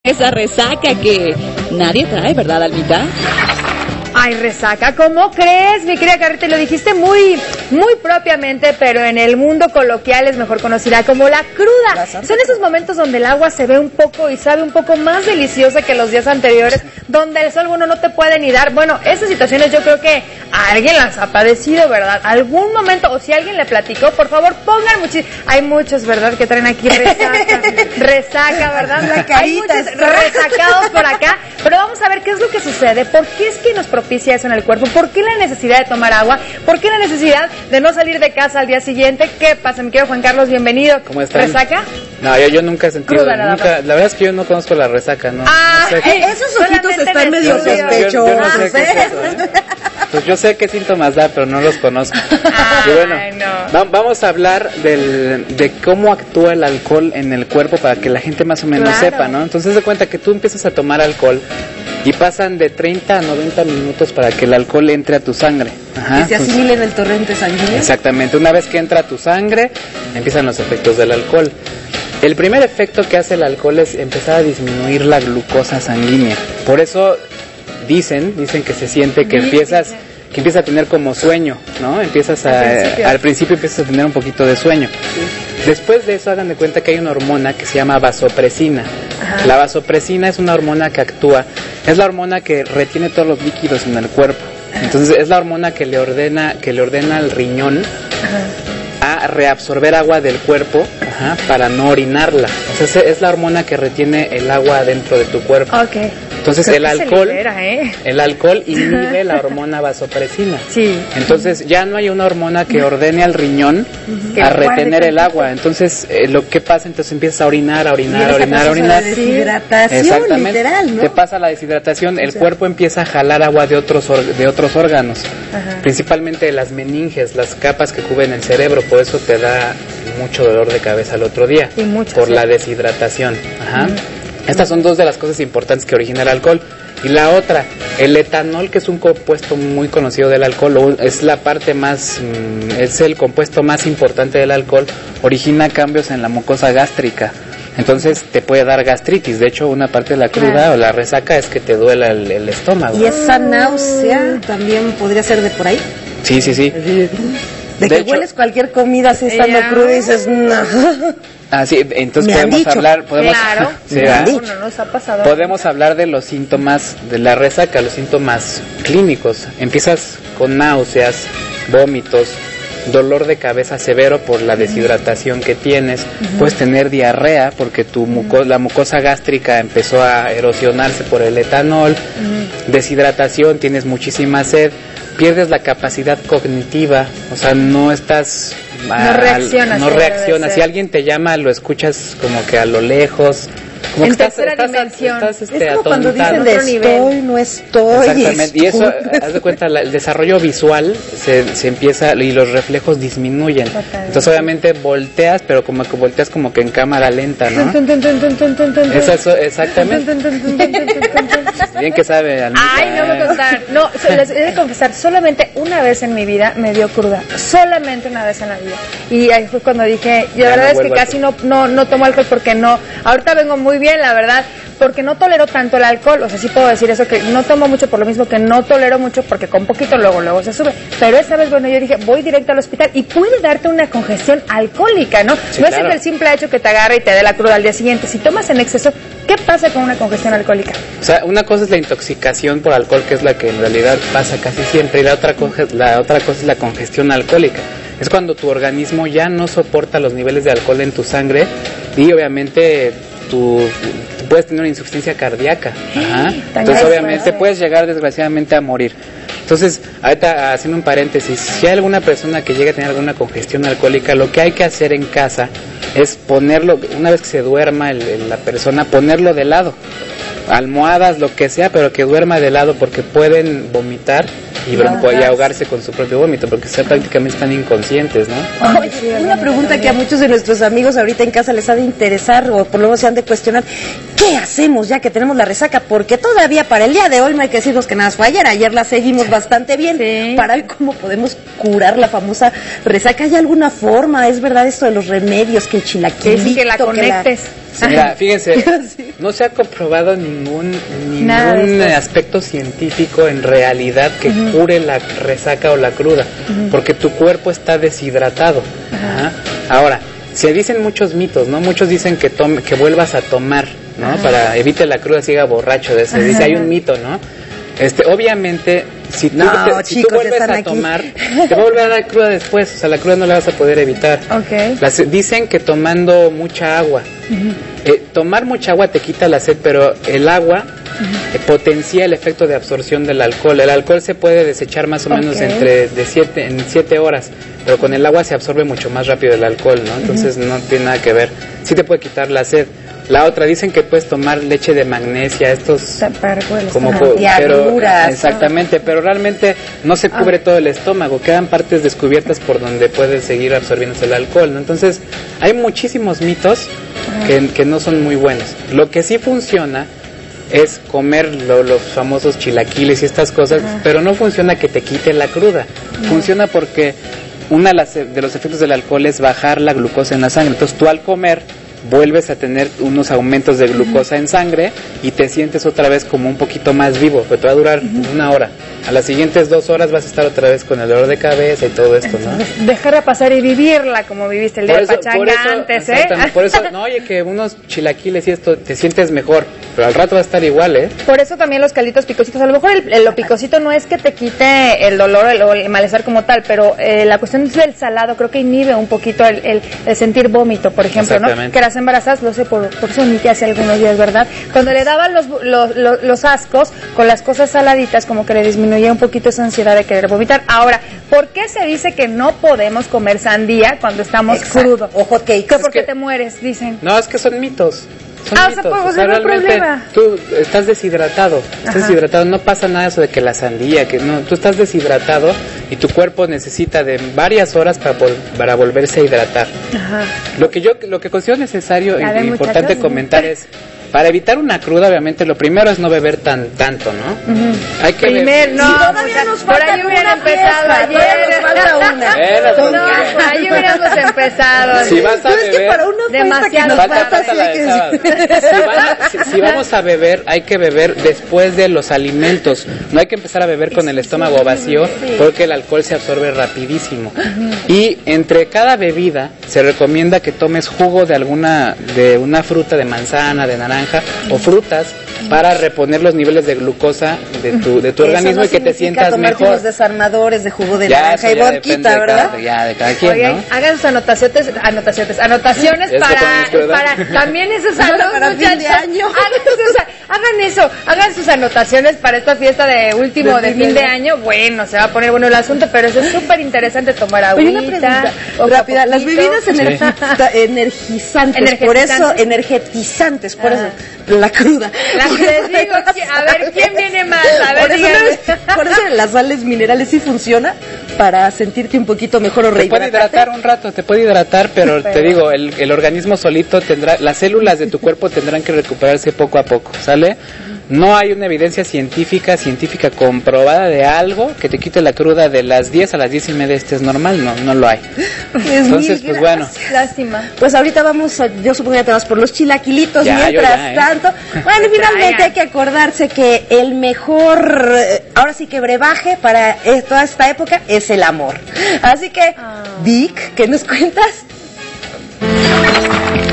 Esa resaca que nadie trae, ¿verdad, Almita? Ay, resaca, ¿cómo crees, mi querida Carrita? Lo dijiste muy propiamente, pero en el mundo coloquial es mejor conocida como la cruda. Son esos momentos donde el agua se ve un poco y sabe un poco más deliciosa que los días anteriores, donde el sol, bueno, no te puede ni dar. Bueno, esas situaciones yo creo que alguien las ha padecido, ¿verdad? Algún momento, o si alguien le platicó, por favor, pongan muchísimos. Hay muchos, ¿verdad?, que traen aquí resaca, ¿verdad? La carita, hay muchos resacados por acá, pero vamos a ver qué es lo que sucede, por qué es que nos propicia eso en el cuerpo, por qué la necesidad de tomar agua, por qué la necesidad de no salir de casa al día siguiente. ¿Qué pasa, mi querido Juan Carlos? Bienvenido. ¿Cómo están? ¿Resaca? No, yo nunca he sentido, Cruda, nunca, la verdad es que yo no conozco la resaca, ¿no? Ah, no sé esos ojitos están medio yo sospechosos. no sé qué es eso, ¿eh? Pues yo sé qué síntomas da, pero no los conozco. Y bueno, vamos a hablar de cómo actúa el alcohol en el cuerpo para que la gente más o menos sepa, ¿no? Entonces, se cuenta que tú empiezas a tomar alcohol y pasan de 30 a 90 minutos para que el alcohol entre a tu sangre. Ajá, y se asimile en el torrente sanguíneo. Exactamente, una vez que entra a tu sangre, empiezan los efectos del alcohol. El primer efecto que hace el alcohol es empezar a disminuir la glucosa sanguínea. Por eso dicen que se siente que empieza a tener como sueño, ¿no? Al principio empiezas a tener un poquito de sueño. Sí. Después de eso, hagan de cuenta que hay una hormona que se llama vasopresina. Ajá. La vasopresina es una hormona que actúa, es la hormona que retiene todos los líquidos en el cuerpo. Entonces es la hormona que le ordena al riñón a reabsorber agua del cuerpo para no orinarla. O sea, es la hormona que retiene el agua dentro de tu cuerpo. Okay. Entonces el alcohol inhibe la hormona vasopresina. Sí. Entonces ya no hay una hormona que ordene al riñón a retener el agua. Entonces lo que pasa, entonces empiezas a orinar. Deshidratación, exactamente, literal, ¿no? Te pasa la deshidratación, el cuerpo empieza a jalar agua de otros órganos, principalmente de las meninges, las capas que cubren el cerebro. Por eso te da mucho dolor de cabeza al otro día, por la deshidratación. Estas son dos de las cosas importantes que origina el alcohol. Y la otra, el etanol, que es un compuesto muy conocido del alcohol, es el compuesto más importante del alcohol, origina cambios en la mucosa gástrica. Entonces te puede dar gastritis. De hecho, una parte de la cruda o la resaca es que te duela el estómago. ¿Y esa náusea también podría ser de por ahí? Sí. De que hecho, hueles cualquier comida así estando crudo y dices, no. Sí, entonces podemos hablar de los síntomas de la resaca, los síntomas clínicos. Empiezas con náuseas, vómitos, dolor de cabeza severo por la deshidratación que tienes. Puedes tener diarrea porque la mucosa gástrica empezó a erosionarse por el etanol. Deshidratación, tienes muchísima sed. Pierdes la capacidad cognitiva, o sea, no estás... No reaccionas. Si alguien te llama, lo escuchas como que a lo lejos. Como en tercera dimensión. Es como cuando dicen no estoy. Exactamente, y eso, haz de cuenta, el desarrollo visual se empieza y los reflejos disminuyen. Entonces obviamente volteas, pero como que volteas como que en cámara lenta, ¿no? Eso, exactamente. Bien que sabe, Almita. Ay, no me contar. No, les he de confesar, solamente una vez en mi vida me dio cruda. Solamente una vez en la vida. Y ahí fue cuando dije, la verdad es que casi no tomo alcohol porque no. Ahorita vengo muy bien, la verdad, porque no tolero tanto el alcohol. O sea, sí puedo decir eso, que no tomo mucho por lo mismo que no tolero mucho, porque con poquito luego se sube. Pero esta vez, bueno, yo dije, voy directo al hospital y puede darte una congestión alcohólica, ¿no? Sí, no es el simple hecho que te agarre y te dé la cruda al día siguiente. Si tomas en exceso, ¿qué pasa con una congestión alcohólica? O sea, una cosa es la intoxicación por alcohol, que es la que en realidad pasa casi siempre, y la otra cosa es la congestión alcohólica. Es cuando tu organismo ya no soporta los niveles de alcohol en tu sangre y obviamente tú puedes tener una insuficiencia cardíaca. Entonces obviamente puedes llegar desgraciadamente a morir. Entonces, ahorita haciendo un paréntesis, si hay alguna persona que llegue a tener alguna congestión alcohólica, lo que hay que hacer en casa es ponerlo, una vez que se duerma la persona, ponerlo de lado, almohadas, lo que sea, pero que duerma de lado, porque pueden vomitar y ahogarse con su propio vómito, porque prácticamente están inconscientes, ¿no? Oye, una pregunta que a muchos de nuestros amigos ahorita en casa les ha de interesar, o por lo menos se han de cuestionar: ¿qué hacemos ya que tenemos la resaca? Porque todavía para el día de hoy no hay que decirnos que nada fue ayer la seguimos bastante bien. Sí. Para hoy, ¿cómo podemos curar la famosa resaca? ¿Hay alguna forma? ¿Es verdad esto de los remedios, que el chilaquilito? Sí, que la conectes. Mira, fíjense, no se ha comprobado ningún aspecto científico en realidad que cure la resaca o la cruda, porque tu cuerpo está deshidratado. Ahora, se dicen muchos mitos, ¿no? Muchos dicen que vuelvas a tomar, ¿no? Para evite la cruda, siga borracho de ese. Dice, hay un mito, ¿no? Obviamente, si tú vuelves a tomar, te va a volver a dar cruda después, o sea, la cruda no la vas a poder evitar. Dicen que tomando mucha agua, tomar mucha agua te quita la sed, pero el agua potencia el efecto de absorción del alcohol. El alcohol se puede desechar más o menos en 7 horas, pero con el agua se absorbe mucho más rápido el alcohol, ¿no? Entonces no tiene nada que ver. Sí te puede quitar la sed. La otra, dicen que puedes tomar leche de magnesia, exactamente, pero realmente no se cubre todo el estómago, quedan partes descubiertas por donde puede seguir absorbiéndose el alcohol, ¿no? Entonces, hay muchísimos mitos que no son muy buenos. Lo que sí funciona es comer los famosos chilaquiles y estas cosas, pero no funciona que te quite la cruda. Funciona porque uno de los efectos del alcohol es bajar la glucosa en la sangre. Entonces, tú al comer vuelves a tener unos aumentos de glucosa en sangre y te sientes otra vez como un poquito más vivo, pero te va a durar 1 hora. A las siguientes 2 horas vas a estar otra vez con el dolor de cabeza y todo esto, ¿no? Dejarla pasar y vivirla como viviste el día de pachanga antes, ¿eh? Por eso, no, oye, que unos chilaquiles y esto, te sientes mejor, pero al rato va a estar igual, ¿eh? Por eso también los calitos picositos, a lo mejor lo picosito no es que te quite el dolor o el malestar como tal, pero la cuestión es el salado, creo que inhibe un poquito el sentir vómito, por ejemplo, ¿no? Que las embarazadas, lo sé por Sonique hace algunos días, ¿verdad? Cuando le daban los ascos con las cosas saladitas, como que le disminuía un poquito esa ansiedad de querer vomitar. Ahora, ¿por qué se dice que no podemos comer sandía cuando estamos crudos? O hot cakes. Que porque te mueres, dicen. No, es que son mitos. O sea, no hay problema. Tú estás deshidratado, no pasa nada eso de que la sandía, que no, tú estás deshidratado y tu cuerpo necesita de varias horas para volverse a hidratar. Lo que considero necesario e importante comentar es, para evitar una cruda, obviamente, lo primero es no beber tanto, ¿no? Hay que beber. No, todavía nos falta por ahí hubiera empezado ayer. Nos falta una. Por ahí hubiéramos empezado. Si vas a beber, demasiado. Si vamos a beber, hay que beber después de los alimentos. No hay que empezar a beber con el estómago vacío, porque el alcohol se absorbe rapidísimo. Y entre cada bebida se recomienda que tomes jugo de una fruta, de manzana, de naranja o frutas, para reponer los niveles de glucosa de tu organismo, y que te sientas mejor. Los desarmadores de jugo de naranja y vodka, ¿verdad? De cada quien. Oigan, ¿no? Hagan sus anotaciones para también eso es algo, para fin de año. Hagan sus anotaciones para esta fiesta de fin de año. Bueno, se va a poner bueno el asunto, pero eso es súper interesante, tomar agüita. Una pregunta rápida, las bebidas energizantes, por eso la cruda. Les digo, a ver, ¿quién viene más? A ver, por eso las sales minerales sí funciona para sentirte un poquito mejor o rehidratarte. Te puede hidratar un rato, pero te digo, el organismo solito las células de tu cuerpo tendrán que recuperarse poco a poco, ¿sale? No hay una evidencia científica comprobada de algo que te quite la cruda de las 10 a las 10:30. Es normal, no lo hay. Entonces, pues bueno. Lástima. Pues ahorita yo supongo que te vas por los chilaquilitos. Mientras tanto. Bueno, finalmente hay que acordarse que el mejor, ahora sí que brebaje para toda esta época es el amor. Así que, Vic, ¿qué nos cuentas?